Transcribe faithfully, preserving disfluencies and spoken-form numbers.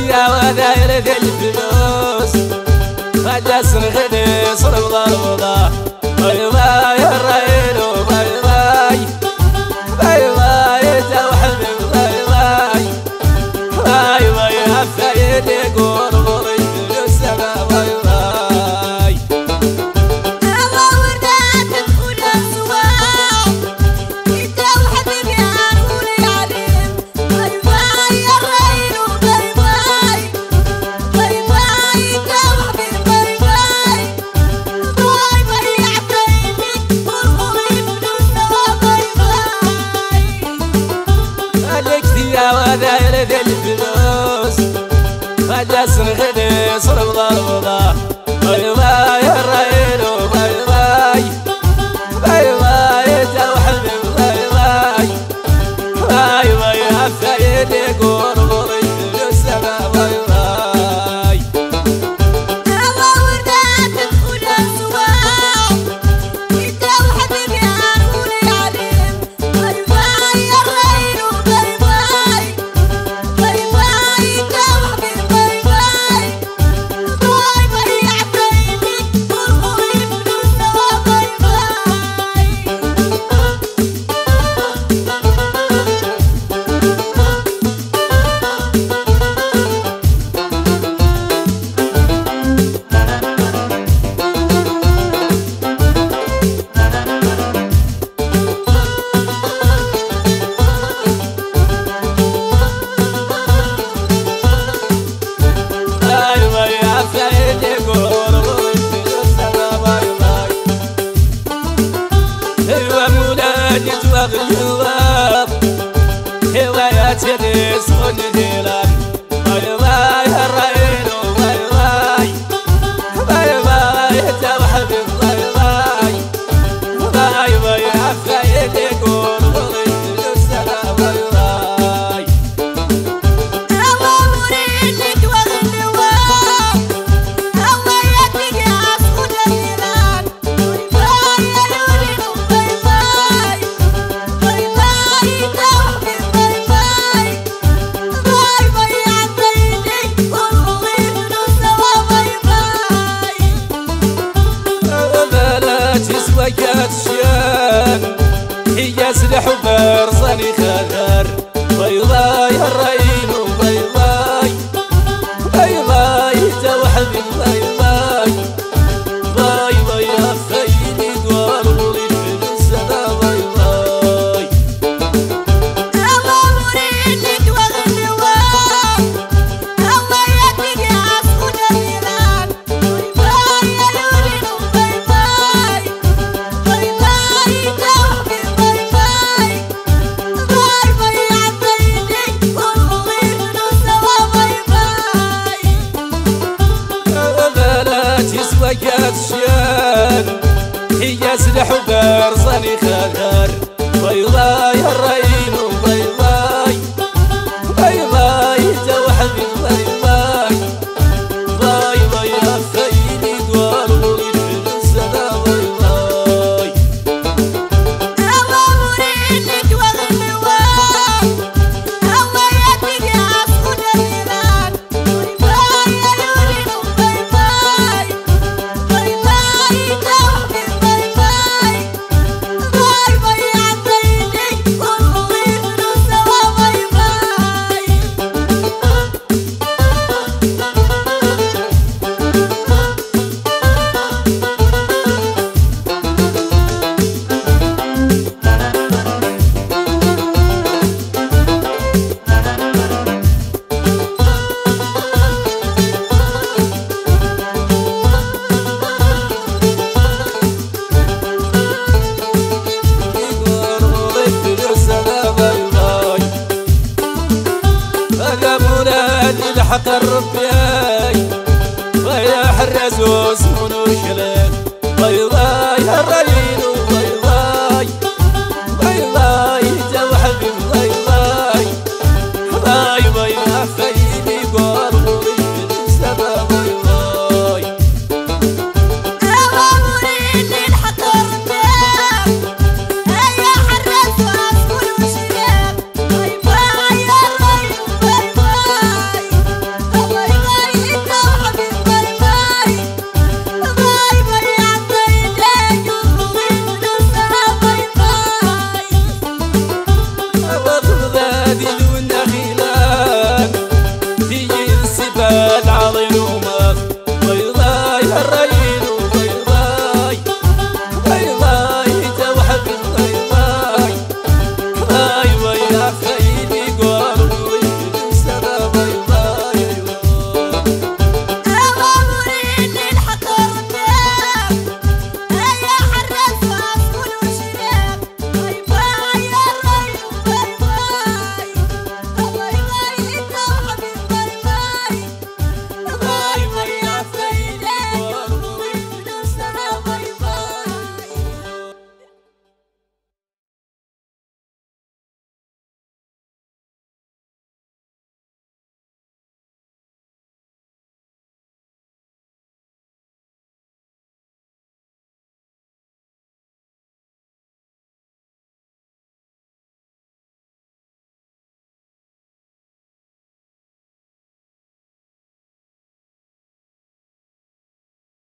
يا وداير ذي الفلوس فجأة نغني صرف ضربة باي باي الريل باي باي باي باي تو حبيب باي باي باي باي هفايد يقول غريب السما باي باي أبا وردات تدخل السواق انت وحبيبي هنقول العليم باي باي الريل باي باي باي باي انت وحبيبي باي باي باي باي يا عفايدي والغريب السما باي باي عليك يا وداير ذي الفلوس فجأة نغني صرف ضربة باي باي الريل باي باي باي باي تو حبيب باي باي باي باي هفايد يقول غريب السما باي باي أبا وردات تدخل السواق انت وحبيبي هنقول العليم باي باي الريل باي باي باي باي انت وحبيبي باي باي باي باي يا عفايدي والغريب السما باي باي باي هفايد يقول غريب السما باي باي ايوا مولادي توغ الجواب ايوا يا تريس ونذيلان باي باي الريل باي باي باي باي تو حبيب باي باي باي باي هفايد يقول غريب السما باي باي أبا مريد وغلوان أبا يدي أسكن الميلان باي باي يا لولي باي باي باي باي توحبي باي باي باي باي يا عفايدي والغريب السما باي باي بلات سويات شيان هي سلح وبرصني خذر باي باي الريل باي باي باي باي تو حبيب باي باي باي باي هفايدي دوار غريب السما باي باي أبا مريد وغلوان أبا يدي أسكن الميلان باي باي يا لولي باي باي باي باي توحبي باي باي باي باي يا عفايدي والغريب السما باي باي بلات سويات شيان هي سلح وبرصني خذر باي باي الريل باي باي باي باي تو حبيب باي باي باي باي هفايدي دوار غريب السما باي باي أبا مريد وغلوان أبا يدي أسكن الميلان باي باي يا لولي باي باي باي باي توحبي باي باي باي باي يا عفايدي والغريب السما باي باي يقول غريب السما باي باي هذا مرادي لحق الربياي ويا حرس